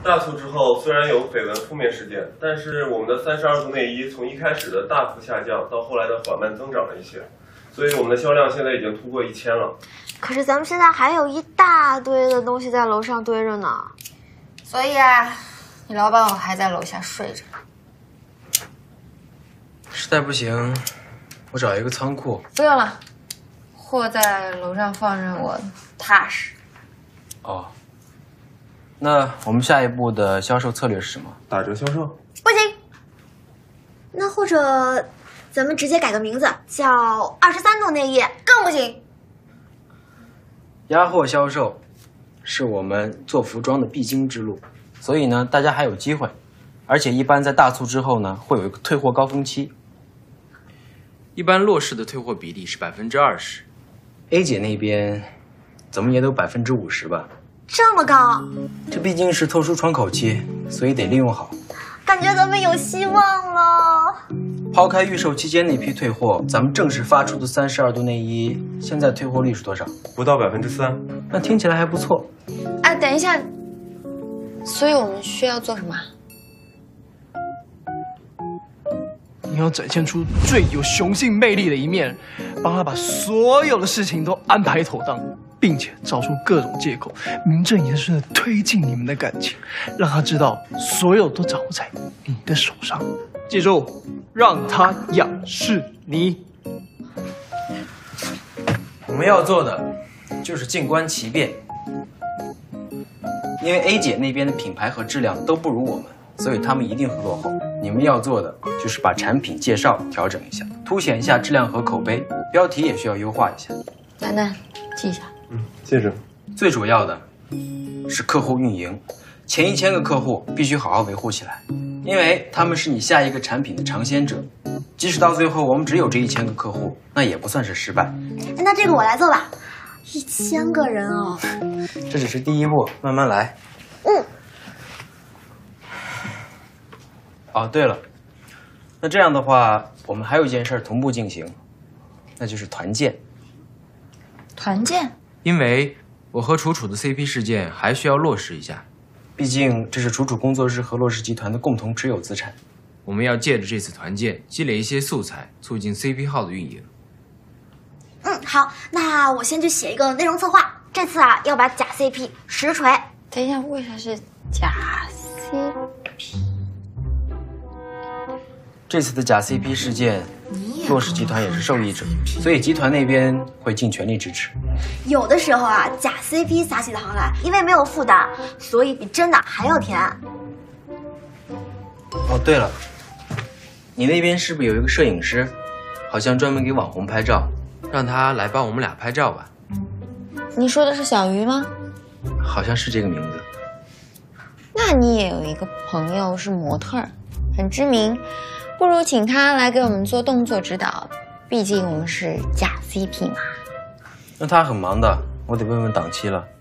大促之后，虽然有绯闻负面事件，但是我们的32度内衣从一开始的大幅下降，到后来的缓慢增长了一些，所以我们的销量现在已经突破1000了。 可是咱们现在还有一大堆的东西在楼上堆着呢。 所以啊，你老板我还在楼下睡着。 实在不行，我找一个仓库。 不用了，货在楼上放着我踏实。 哦，那我们下一步的销售策略是什么？ 打折销售？ 不行。那或者咱们直接改个名字，叫23度内衣， 更不行。 压货销售是我们做服装的必经之路，所以呢，大家还有机会，而且一般在大促之后呢，会有一个退货高峰期。 一般落市的退货比例是20%。 A 姐那边怎么也得有50%吧？ 这么高？ 这毕竟是特殊窗口期，所以得利用好。 感觉咱们有希望了。 抛开预售期间那批退货，咱们正式发出的32度内衣，现在退货率是多少？ 不到3%。 那听起来还不错。 哎，等一下，所以我们需要做什么？ 你要展现出最有雄性魅力的一面，帮他把所有的事情都安排妥当，并且找出各种借口，名正言顺的推进你们的感情，让他知道所有都掌握在你的手上。记住，让他仰视你。 我们要做的就是静观其变，因为 A 姐那边的品牌和质量都不如我们，所以他们一定会落后。你们要做的就是把产品介绍调整一下，凸显一下质量和口碑，标题也需要优化一下。 丹丹，记一下。 记着。 最主要的是客户运营，前1000个客户必须好好维护起来，因为他们是你下一个产品的尝鲜者。即使到最后我们只有这1000个客户，那也不算是失败。 那这个我来做吧。1000个人哦。 这只是第一步，慢慢来。哦，对了，那这样的话，我们还有一件事同步进行，那就是团建。 团建？ 因为我和楚楚的 CP 事件还需要落实一下， 毕竟这是楚楚工作室和洛氏集团的共同持有资产。 我们要借着这次团建积累一些素材，促进 CP 号的运营。 好，那我先去写一个内容策划。这次啊，要把假 CP 实锤。 等一下，为啥是假 CP？ 这次的假 CP 事件，洛氏集团也是受益者，所以集团那边会尽全力支持。 有的时候啊，假 CP 撒起糖来，因为没有负担，所以比真的还要甜。 哦，对了，你那边是不是有一个摄影师，好像专门给网红拍照？ 让他来帮我们俩拍照吧。 你说的是小鱼吗？ 好像是这个名字。 那你也有一个朋友是模特儿，很知名，不如请他来给我们做动作指导，毕竟我们是假 CP 嘛。 那他很忙的，我得问问档期了。